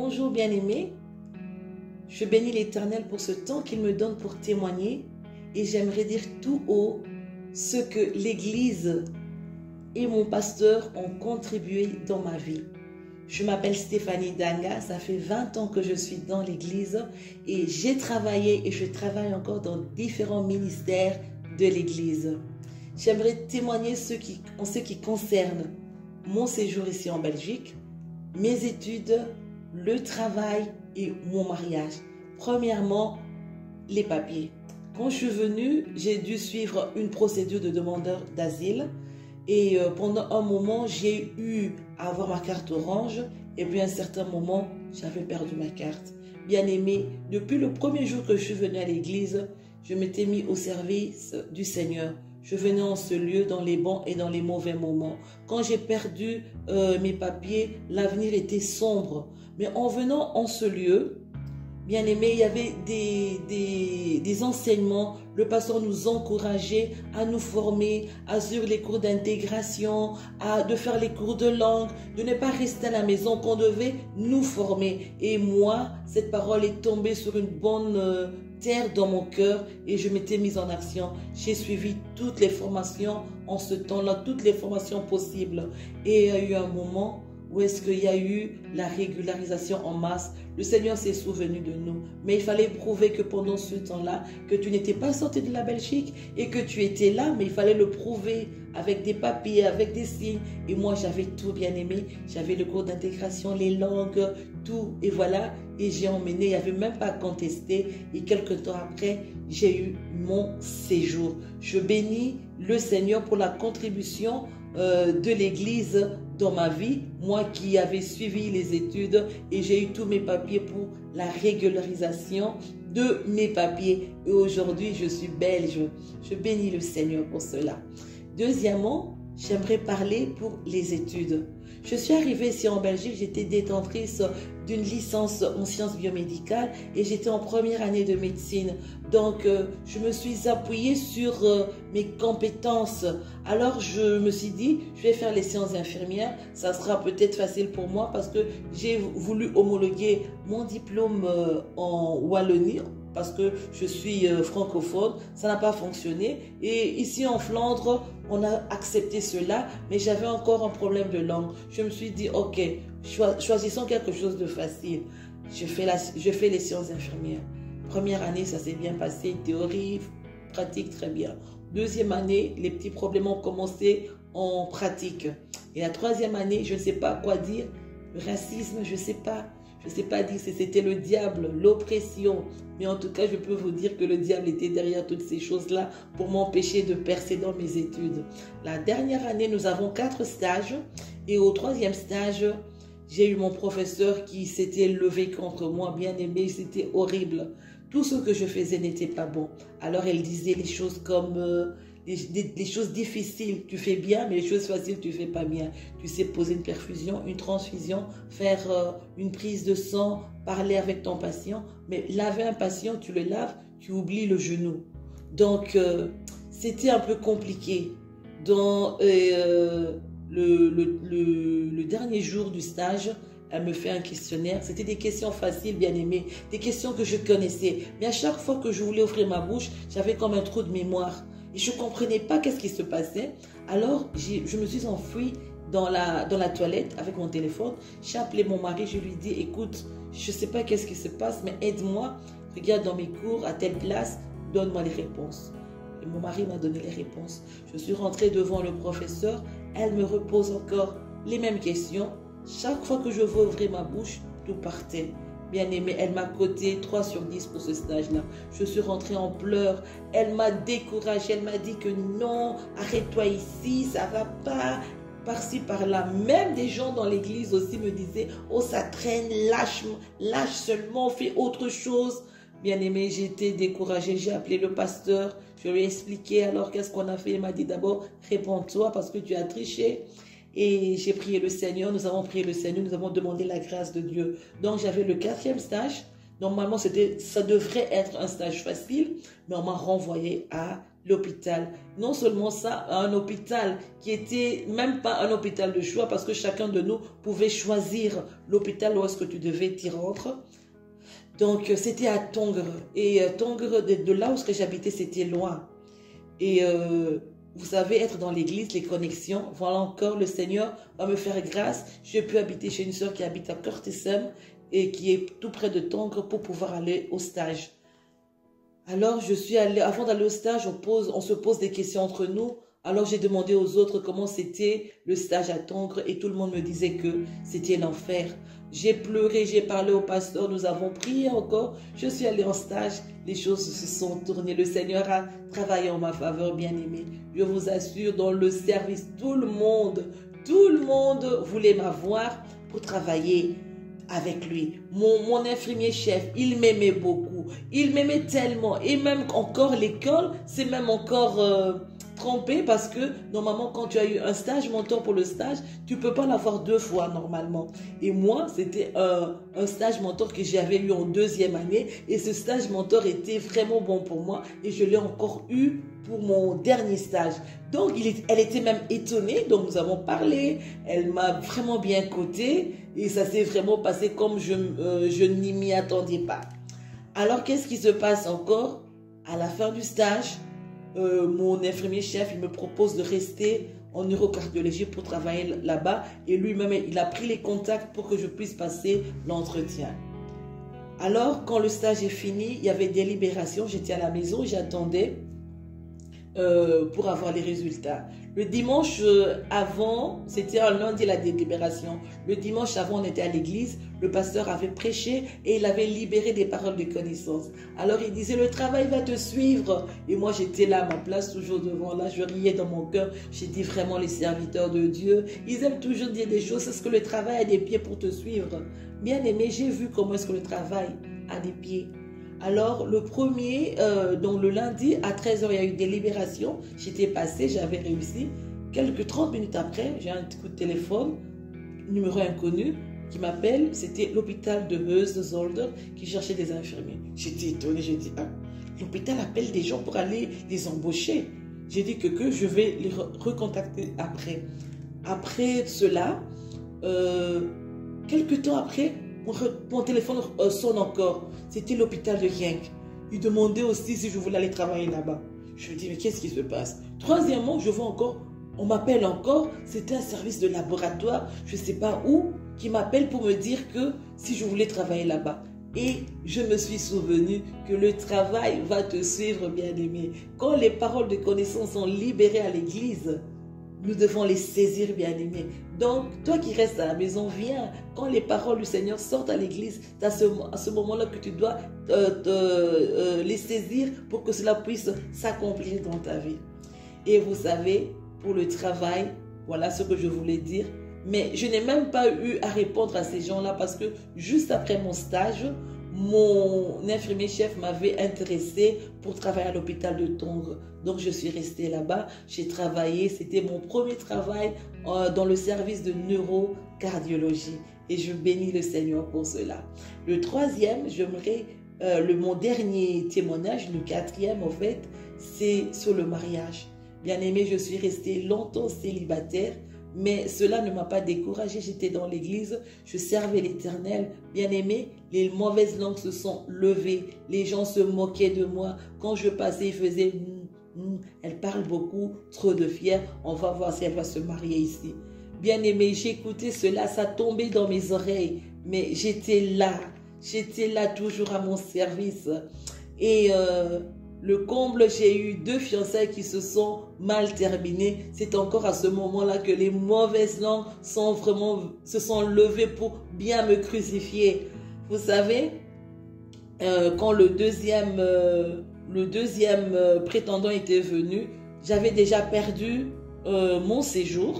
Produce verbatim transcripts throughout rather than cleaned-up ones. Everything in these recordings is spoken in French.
Bonjour bien-aimés, je bénis l'Éternel pour ce temps qu'il me donne pour témoigner et j'aimerais dire tout haut ce que l'Église et mon pasteur ont contribué dans ma vie. Je m'appelle Stéphanie Danga, ça fait vingt ans que je suis dans l'Église et j'ai travaillé et je travaille encore dans différents ministères de l'Église. J'aimerais témoigner ce qui, en ce qui concerne mon séjour ici en Belgique, mes études, le travail et mon mariage. Premièrement, les papiers. Quand je suis venue, j'ai dû suivre une procédure de demandeur d'asile et euh, pendant un moment, j'ai eu à avoir ma carte orange et puis à un certain moment, j'avais perdu ma carte. Bien aimé, depuis le premier jour que je suis venue à l'église, je m'étais mis au service du Seigneur. Je venais en ce lieu dans les bons et dans les mauvais moments. Quand j'ai perdu euh, mes papiers, l'avenir était sombre. Mais en venant en ce lieu, bien aimé, il y avait des, des, des enseignements. Le pasteur nous encourageait à nous former, à suivre les cours d'intégration, à de faire les cours de langue, de ne pas rester à la maison, qu'on devait nous former. Et moi, cette parole est tombée sur une bonne euh, terre dans mon cœur et je m'étais mise en action. J'ai suivi toutes les formations en ce temps-là, toutes les formations possibles. Et il y a eu un moment où est-ce qu'il y a eu la régularisation en masse. Le Seigneur s'est souvenu de nous. Mais il fallait prouver que pendant ce temps-là, que tu n'étais pas sorti de la Belgique et que tu étais là, mais il fallait le prouver avec des papiers, avec des signes. Et moi, j'avais tout bien aimé. J'avais le cours d'intégration, les langues, tout. Et voilà, et j'ai emmené, il n'y avait même pas contesté. Et quelques temps après, j'ai eu mon séjour. Je bénis le Seigneur pour la contribution euh, de l'Église dans ma vie, moi qui avais suivi les études et j'ai eu tous mes papiers pour la régularisation de mes papiers. Et aujourd'hui, je suis belge. Je bénis le Seigneur pour cela. Deuxièmement, j'aimerais parler pour les études. Je suis arrivée ici en Belgique, j'étais détentrice d'une licence en sciences biomédicales et j'étais en première année de médecine. Donc, euh, je me suis appuyée sur euh, mes compétences. Alors, je me suis dit, je vais faire les sciences infirmières. Ça sera peut-être facile pour moi parce que j'ai voulu homologuer mon diplôme euh, en Wallonie parce que je suis euh, francophone. Ça n'a pas fonctionné. Et ici en Flandre, on a accepté cela, mais j'avais encore un problème de langue. Je me suis dit, ok, choisissons quelque chose de facile. Je fais, la, je fais les sciences infirmières. Première année, ça s'est bien passé. Théorie, pratique, très bien. Deuxième année, les petits problèmes ont commencé en pratique. Et la troisième année, je ne sais pas quoi dire. Le racisme, je ne sais pas. Je ne sais pas dire si c'était le diable, l'oppression. Mais en tout cas, je peux vous dire que le diable était derrière toutes ces choses-là pour m'empêcher de percer dans mes études. La dernière année, nous avons quatre stages. Et au troisième stage, j'ai eu mon professeur qui s'était levé contre moi, bien aimé. C'était horrible. Tout ce que je faisais n'était pas bon. Alors, elle disait les choses comme... Euh, Les, les, les choses difficiles, tu fais bien, mais les choses faciles, tu fais pas bien. Tu sais poser une perfusion, une transfusion, faire euh, une prise de sang, parler avec ton patient. Mais laver un patient, tu le laves, tu oublies le genou. Donc, euh, c'était un peu compliqué. Dans euh, le, le, le, le dernier jour du stage, elle me fait un questionnaire. C'était des questions faciles, bien aimées, des questions que je connaissais. Mais à chaque fois que je voulais ouvrir ma bouche, j'avais comme un trou de mémoire. Et je ne comprenais pas qu'est-ce qui se passait. Alors, je me suis enfuie dans la, dans la toilette avec mon téléphone. J'ai appelé mon mari, je lui ai dit, écoute, je ne sais pas qu'est-ce qui se passe, mais aide-moi. Regarde dans mes cours, à telle place, donne-moi les réponses. Et mon mari m'a donné les réponses. Je suis rentrée devant le professeur. Elle me repose encore les mêmes questions. Chaque fois que je veux ouvrir ma bouche, tout partait. Bien aimée, elle m'a coté trois sur dix pour ce stage-là. Je suis rentrée en pleurs. Elle m'a découragée. Elle m'a dit que non, arrête-toi ici, ça va pas. Par-ci, par-là. Même des gens dans l'église aussi me disaient, oh, ça traîne, lâche, lâche seulement, fais autre chose. Bien aimée, j'ai été découragée. J'ai appelé le pasteur. Je lui ai expliqué alors qu'est-ce qu'on a fait. Il m'a dit d'abord, réponds-toi parce que tu as triché. Et j'ai prié le Seigneur, nous avons prié le Seigneur, nous avons demandé la grâce de Dieu. Donc j'avais le quatrième stage. Normalement, c'était, ça devrait être un stage facile, mais on m'a renvoyé à l'hôpital. Non seulement ça, un hôpital qui était même pas un hôpital de choix parce que chacun de nous pouvait choisir l'hôpital où est-ce que tu devais t'y rendre. Donc c'était à Tongres. Et Tongres, de, de là où j'habitais, c'était loin. Et euh, vous savez, être dans l'église, les connexions, voilà encore, le Seigneur va me faire grâce. Je peux habiter chez une soeur qui habite à Cortesem et qui est tout près de Tongres pour pouvoir aller au stage. Alors, je suis allée, avant d'aller au stage, on, pose, on se pose des questions entre nous. Alors, j'ai demandé aux autres comment c'était le stage à Tongres et tout le monde me disait que c'était l'enfer. J'ai pleuré, j'ai parlé au pasteur, nous avons prié encore. Je suis allée en stage, les choses se sont tournées. Le Seigneur a travaillé en ma faveur, bien aimé. Je vous assure, dans le service, tout le monde, tout le monde voulait m'avoir pour travailler avec lui. Mon, mon infirmier chef, il m'aimait beaucoup. Il m'aimait tellement. Et même encore l'école, c'est même encore euh, trompé parce que normalement, quand tu as eu un stage mentor pour le stage, tu peux pas l'avoir deux fois normalement. Et moi, c'était un, un stage mentor que j'avais eu en deuxième année. Et ce stage mentor était vraiment bon pour moi. Et je l'ai encore eu pour mon dernier stage. Donc, il est, elle était même étonnée. Donc, nous avons parlé. Elle m'a vraiment bien coté. Et ça s'est vraiment passé comme je, euh, je n'y m'y attendais pas. Alors, qu'est-ce qui se passe encore? À la fin du stage, euh, mon infirmier chef, il me propose de rester en neurocardiologie pour travailler là-bas. Et lui-même, il a pris les contacts pour que je puisse passer l'entretien. Alors, quand le stage est fini, il y avait des libérations. J'étais à la maison, j'attendais euh, pour avoir les résultats. Le dimanche euh, avant, c'était un lundi la délibération. Le dimanche avant, on était à l'église. Le pasteur avait prêché et il avait libéré des paroles de connaissance. Alors il disait, le travail va te suivre. Et moi, j'étais là à ma place, toujours devant là. Je riais dans mon cœur. J'ai dit vraiment, les serviteurs de Dieu, ils aiment toujours dire des choses. Est-ce que le travail a des pieds pour te suivre? Bien aimé, j'ai vu comment est-ce que le travail a des pieds. Alors, le premier, euh, donc le lundi, à treize heures, il y a eu des libérations. J'étais passée, j'avais réussi. Quelques trente minutes après, j'ai un coup de téléphone, numéro inconnu, qui m'appelle. C'était l'hôpital de Heusden-Zolder qui cherchait des infirmiers. J'étais étonnée, j'ai dit, ah, l'hôpital appelle des gens pour aller les embaucher. J'ai dit que, que je vais les re recontacter après. Après cela, euh, quelques temps après, mon téléphone sonne encore. C'était l'hôpital de Genk. Il demandait aussi si je voulais aller travailler là-bas. Je me dis, mais qu'est-ce qui se passe? Troisièmement, je vois encore, on m'appelle encore. C'était un service de laboratoire, je ne sais pas où, qui m'appelle pour me dire que si je voulais travailler là-bas. Et je me suis souvenu que le travail va te suivre, bien-aimé. Quand les paroles de connaissance sont libérées à l'église, nous devons les saisir, bien-aimés. Donc, toi qui restes à la maison, viens. Quand les paroles du Seigneur sortent à l'église, c'est à ce, à ce moment-là que tu dois euh, te, euh, les saisir pour que cela puisse s'accomplir dans ta vie. Et vous savez, pour le travail, voilà ce que je voulais dire. Mais je n'ai même pas eu à répondre à ces gens-là parce que juste après mon stage, mon infirmier chef m'avait intéressé pour travailler à l'hôpital de Tongres. Donc, je suis restée là-bas. J'ai travaillé. C'était mon premier travail euh, dans le service de neurocardiologie. Et je bénis le Seigneur pour cela. Le troisième, j'aimerais, euh, le, mon dernier témoignage, le quatrième en fait, c'est sur le mariage. Bien aimé, je suis restée longtemps célibataire. Mais cela ne m'a pas découragée. J'étais dans l'église, je servais l'Éternel. Bien aimé, les mauvaises langues se sont levées. Les gens se moquaient de moi. Quand je passais, ils faisaient mm, mm, elle parle beaucoup, trop de fière. On va voir si elle va se marier ici. Bien aimé, j'écoutais cela, ça tombait dans mes oreilles. Mais j'étais là, j'étais là toujours à mon service. Et euh, le comble, j'ai eu deux fiançailles qui se sont mal terminées. C'est encore à ce moment-là que les mauvaises langues sont vraiment, se sont levées pour bien me crucifier. Vous savez, euh, quand le deuxième, euh, le deuxième euh, prétendant était venu, j'avais déjà perdu euh, mon séjour.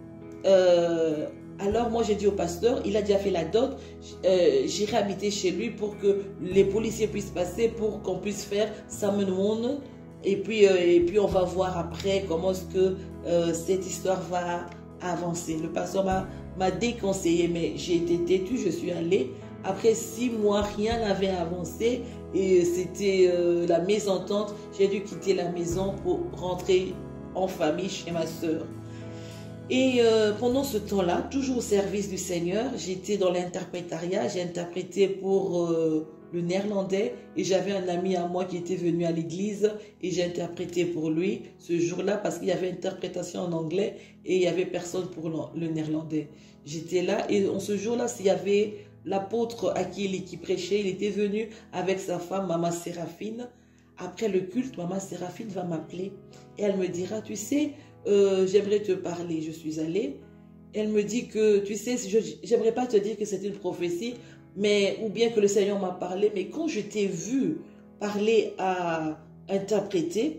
Euh, Alors moi j'ai dit au pasteur, il a déjà fait la dot, euh, j'irai habiter chez lui pour que les policiers puissent passer, pour qu'on puisse faire Samenoun. Et puis, euh, et puis on va voir après comment est-ce que euh, cette histoire va avancer. Le pasteur m'a déconseillé, mais j'ai été têtue, je suis allée Après six mois, rien n'avait avancé et c'était euh, la mésentente. J'ai dû quitter la maison pour rentrer en famille chez ma sœur. Et euh, pendant ce temps-là, toujours au service du Seigneur, j'étais dans l'interprétariat, j'ai interprété pour euh, le néerlandais et j'avais un ami à moi qui était venu à l'église et j'ai interprété pour lui ce jour-là parce qu'il y avait interprétation en anglais et il n'y avait personne pour le néerlandais. J'étais là et en ce jour-là, il y avait l'apôtre Akili qui prêchait, il était venu avec sa femme, Maman Séraphine. Après le culte, Maman Séraphine va m'appeler et elle me dira, tu sais, euh, j'aimerais te parler. Je suis allée. Elle me dit que, tu sais, j'aimerais pas te dire que c'est une prophétie, mais ou bien que le Seigneur m'a parlé, mais quand je t'ai vu parler à interpréter,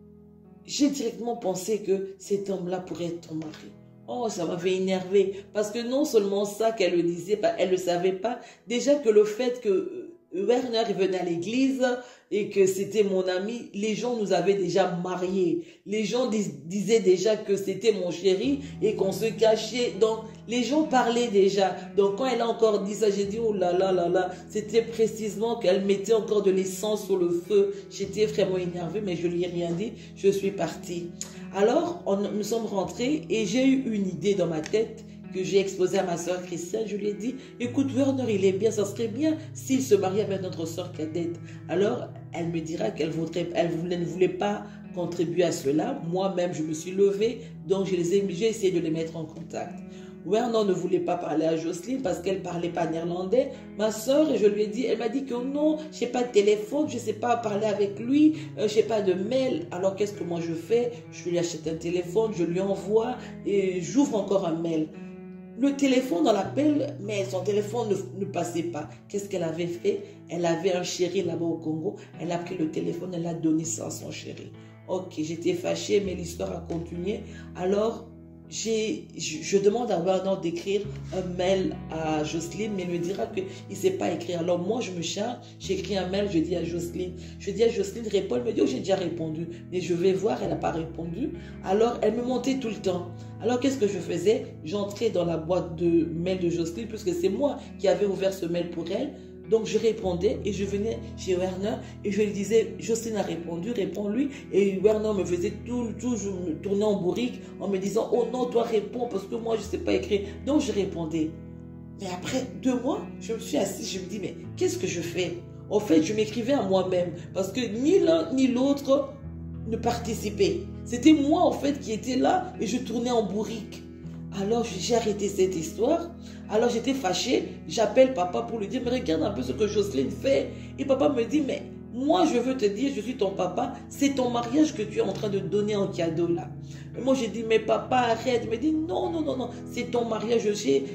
j'ai directement pensé que cet homme-là pourrait être ton mari. Oh, ça m'avait énervé parce que non seulement ça qu'elle le disait, elle ne le savait pas. Déjà que le fait que Werner venait à l'église et que c'était mon ami, les gens nous avaient déjà mariés. Les gens dis, disaient déjà que c'était mon chéri et qu'on se cachait. Donc, les gens parlaient déjà. Donc, quand elle a encore dit ça, j'ai dit, oh là là là là, c'était précisément qu'elle mettait encore de l'essence sur le feu. J'étais vraiment énervée, mais je lui ai rien dit. Je suis partie. Alors, on, nous sommes rentrés et j'ai eu une idée dans ma tête que j'ai exposée à ma soeur Christiane. Je lui ai dit, écoute, Werner, il est bien, ça serait bien s'il se mariait avec notre soeur cadette. Alors, elle me dira qu'elle voudrait, elle ne voulait pas contribuer à cela. Moi-même, je me suis levée, donc je les ai, j'ai essayé de les mettre en contact. Werner ne voulait pas parler à Jocelyne parce qu'elle ne parlait pas néerlandais. Ma soeur, je lui ai dit, elle m'a dit que non, je n'ai pas de téléphone, je ne sais pas parler avec lui, euh, je n'ai pas de mail. Alors qu'est-ce que moi je fais? Je lui achète un téléphone, je lui envoie et j'ouvre encore un mail. Le téléphone, on l'appelle, mais son téléphone ne, ne passait pas. Qu'est-ce qu'elle avait fait? Elle avait un chéri là-bas au Congo. Elle a pris le téléphone, elle a donné ça à son chéri. Ok, j'étais fâchée, mais l'histoire a continué. Alors, Je, je demande à Werner d'écrire un mail à Jocelyne, mais il me dira qu'il ne sait pas écrire. Alors moi, je me charge, j'écris un mail, je dis à Jocelyne, je dis à Jocelyne, réponds. Elle me dit, oh, j'ai déjà répondu, mais je vais voir, elle n'a pas répondu. Alors, elle me montait tout le temps. Alors, qu'est-ce que je faisais? J'entrais dans la boîte de mail de Jocelyne, puisque c'est moi qui avais ouvert ce mail pour elle. Donc, je répondais et je venais chez Werner et je lui disais, Jocelyne a répondu, réponds-lui. Et Werner me faisait tout, tout, je me tournais en bourrique en me disant, oh non, toi réponds parce que moi, je ne sais pas écrire. Donc, je répondais. Mais après deux mois, je me suis assise, je me dis, mais qu'est-ce que je fais? En fait, je m'écrivais à moi-même parce que ni l'un ni l'autre ne participait. C'était moi, en fait, qui était là et je tournais en bourrique. Alors, j'ai arrêté cette histoire. Alors, j'étais fâchée. J'appelle papa pour lui dire, mais regarde un peu ce que Jocelyne fait. Et papa me dit, mais moi, je veux te dire, je suis ton papa. C'est ton mariage que tu es en train de donner en cadeau là. Et moi, j'ai dit, mais papa, arrête. Il me dit, non, non, non, non. C'est ton mariage.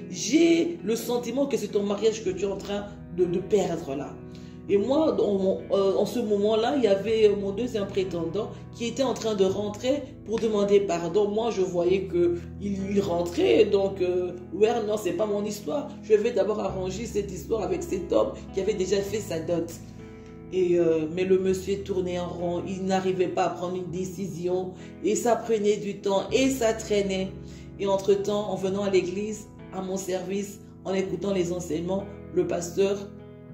J'ai le sentiment que c'est ton mariage que tu es en train de, de perdre là. Et moi, en, euh, en ce moment-là, il y avait mon deuxième prétendant qui était en train de rentrer pour demander pardon. Moi, je voyais qu'il il rentrait, donc, euh, ouais, non, c'est pas mon histoire. Je vais d'abord arranger cette histoire avec cet homme qui avait déjà fait sa dot. Et, euh, mais le monsieur tournait en rond, il n'arrivait pas à prendre une décision et ça prenait du temps et ça traînait. Et entre-temps, en venant à l'église, à mon service, en écoutant les enseignements, le pasteur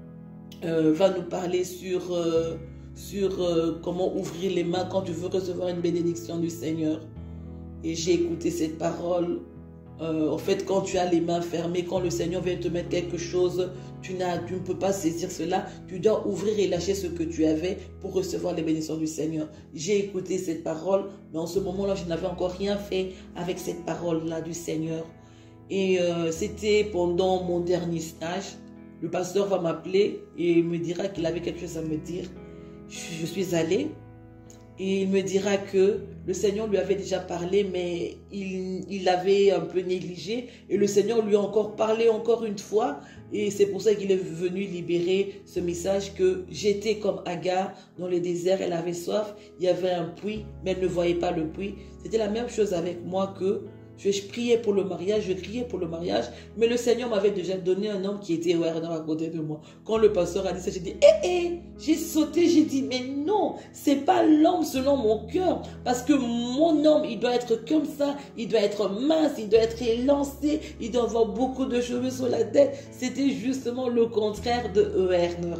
Euh, va nous parler sur, euh, sur euh, comment ouvrir les mains quand tu veux recevoir une bénédiction du Seigneur. Et j'ai écouté cette parole. Euh, en fait, quand tu as les mains fermées, quand le Seigneur vient te mettre quelque chose, tu, n'as, tu ne peux pas saisir cela. Tu dois ouvrir et lâcher ce que tu avais pour recevoir les bénédictions du Seigneur. J'ai écouté cette parole, mais en ce moment-là, je n'avais encore rien fait avec cette parole-là du Seigneur. Et euh, c'était pendant mon dernier stage. Le pasteur va m'appeler et il me dira qu'il avait quelque chose à me dire. Je suis allée et il me dira que le Seigneur lui avait déjà parlé, mais il, il avait un peu négligé. Et le Seigneur lui a encore parlé encore une fois. Et c'est pour ça qu'il est venu libérer ce message que j'étais comme Agar dans le désert. Elle avait soif, il y avait un puits, mais elle ne voyait pas le puits. C'était la même chose avec moi que Je, je priais pour le mariage, je criais pour le mariage, mais le Seigneur m'avait déjà donné un homme qui était Werner à côté de moi. Quand le pasteur a dit ça, j'ai dit, hé, hé, j'ai sauté, j'ai dit, mais non, c'est pas l'homme selon mon cœur, parce que mon homme, il doit être comme ça, il doit être mince, il doit être élancé, il doit avoir beaucoup de cheveux sur la tête. C'était justement le contraire de Werner.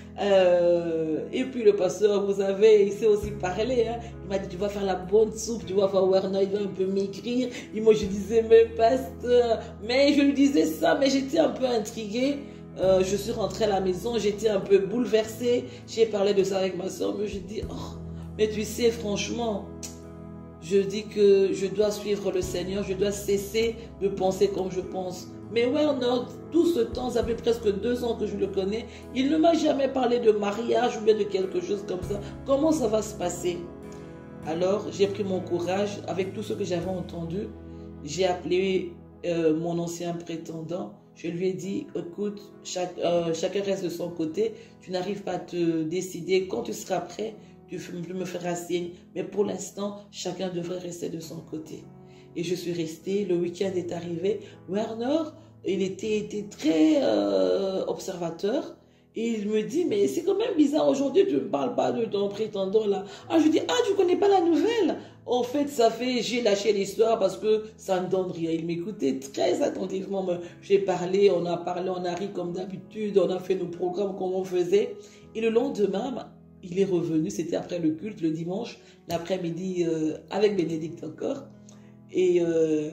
Euh, et puis le pasteur, vous savez, il sait aussi parler, hein. Il m'a dit, tu vas faire la bonne soupe, tu vas voir Werner, il va un peu maigrir. Et moi je disais, mais pasteur, mais je lui disais ça, mais j'étais un peu intriguée. Euh, je suis rentrée à la maison, j'étais un peu bouleversée. J'ai parlé de ça avec ma soeur, mais je dis, oh, mais tu sais, franchement, je dis que je dois suivre le Seigneur, je dois cesser de penser comme je pense. Mais Werner, tout ce temps, ça fait presque deux ans que je le connais, il ne m'a jamais parlé de mariage ou bien de quelque chose comme ça. Comment ça va se passer? Alors, j'ai pris mon courage avec tout ce que j'avais entendu. J'ai appelé euh, mon ancien prétendant. Je lui ai dit, écoute, chaque, euh, chacun reste de son côté. Tu n'arrives pas à te décider. Quand tu seras prêt, tu me feras signe. Mais pour l'instant, chacun devrait rester de son côté. Et je suis restée, le week-end est arrivé. Werner, il était, était très euh, observateur. Et il me dit, mais c'est quand même bizarre, aujourd'hui tu ne me parles pas de ton prétendant là. Ah, je dis, ah, tu ne connais pas la nouvelle? En fait, ça fait, j'ai lâché l'histoire parce que ça ne donne rien. Il m'écoutait très attentivement. J'ai parlé, on a parlé, on a ri comme d'habitude, on a fait nos programmes comme on faisait. Et le lendemain, il est revenu, c'était après le culte, le dimanche, l'après-midi, euh, avec Bénédicte encore. Et euh,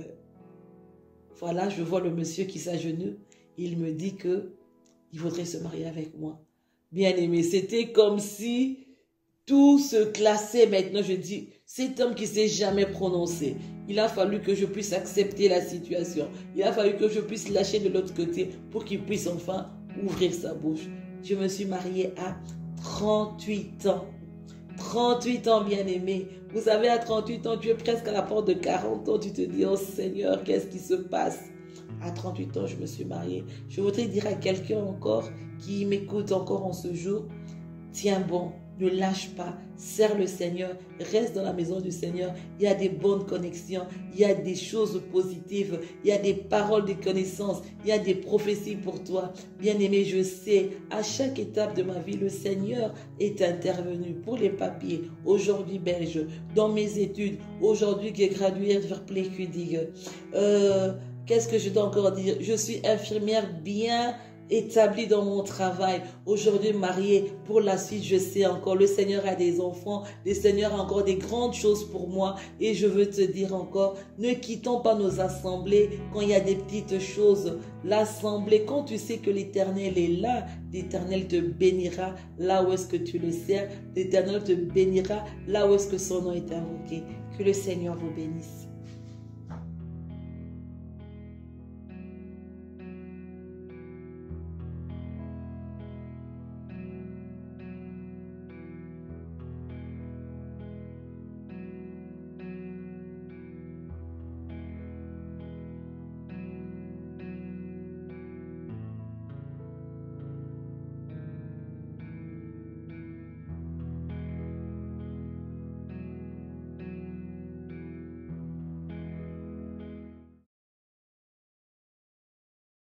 voilà, je vois le monsieur qui s'agenouille. Il me dit que il voudrait se marier avec moi. Bien aimé, c'était comme si tout se classait maintenant. Je dis, cet homme qui ne s'est jamais prononcé, il a fallu que je puisse accepter la situation. Il a fallu que je puisse lâcher de l'autre côté pour qu'il puisse enfin ouvrir sa bouche. Je me suis mariée à trente-huit ans. trente-huit ans, bien aimé. Vous savez, à trente-huit ans, tu es presque à la porte de quarante ans. Tu te dis, oh Seigneur, qu'est-ce qui se passe? À trente-huit ans, je me suis mariée. Je voudrais dire à quelqu'un encore qui m'écoute encore en ce jour, tiens bon, ne lâche pas, serre le Seigneur, reste dans la maison du Seigneur. Il y a des bonnes connexions, il y a des choses positives, il y a des paroles de connaissance, il y a des prophéties pour toi. Bien-aimé, je sais, à chaque étape de ma vie, le Seigneur est intervenu pour les papiers. Aujourd'hui, belge, dans mes études, aujourd'hui, qui est gradué vers Plécudig. Euh... Qu'est-ce que je dois encore dire? Je suis infirmière bien établie dans mon travail. Aujourd'hui mariée, pour la suite, je sais encore, le Seigneur a des enfants, le Seigneur a encore des grandes choses pour moi. Et je veux te dire encore, ne quittons pas nos assemblées quand il y a des petites choses. L'assemblée, quand tu sais que l'Éternel est là, l'Éternel te bénira là où est-ce que tu le sers. L'Éternel te bénira là où est-ce que son nom est invoqué. Que le Seigneur vous bénisse.